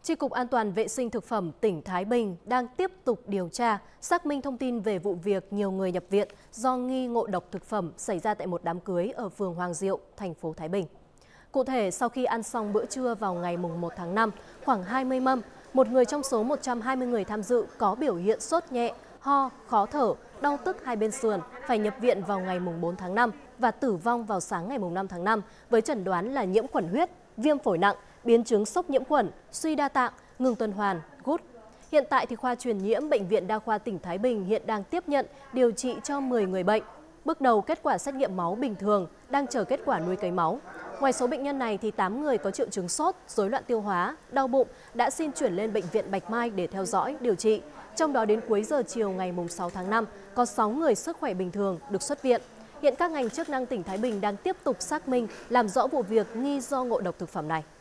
Chi cục An toàn vệ sinh thực phẩm tỉnh Thái Bình đang tiếp tục điều tra, xác minh thông tin về vụ việc nhiều người nhập viện do nghi ngộ độc thực phẩm xảy ra tại một đám cưới ở phường Hoàng Diệu, thành phố Thái Bình. Cụ thể, sau khi ăn xong bữa trưa vào ngày 1 tháng 5, khoảng 20 mâm, một người trong số 120 người tham dự có biểu hiện sốt nhẹ, ho, khó thở, đau tức hai bên sườn, phải nhập viện vào ngày 4 tháng 5 và tử vong vào sáng ngày 5 tháng 5 với chẩn đoán là nhiễm khuẩn huyết, viêm phổi nặng, biến chứng sốc nhiễm khuẩn, suy đa tạng, ngừng tuần hoàn, gút. Hiện tại thì khoa truyền nhiễm Bệnh viện Đa khoa tỉnh Thái Bình hiện đang tiếp nhận điều trị cho 10 người bệnh. Bước đầu kết quả xét nghiệm máu bình thường, đang chờ kết quả nuôi cấy máu. Ngoài số bệnh nhân này thì 8 người có triệu chứng sốt, rối loạn tiêu hóa, đau bụng đã xin chuyển lên Bệnh viện Bạch Mai để theo dõi, điều trị. Trong đó đến cuối giờ chiều ngày 6 tháng 5, có 6 người sức khỏe bình thường được xuất viện. Hiện các ngành chức năng tỉnh Thái Bình đang tiếp tục xác minh, làm rõ vụ việc nghi do ngộ độc thực phẩm này.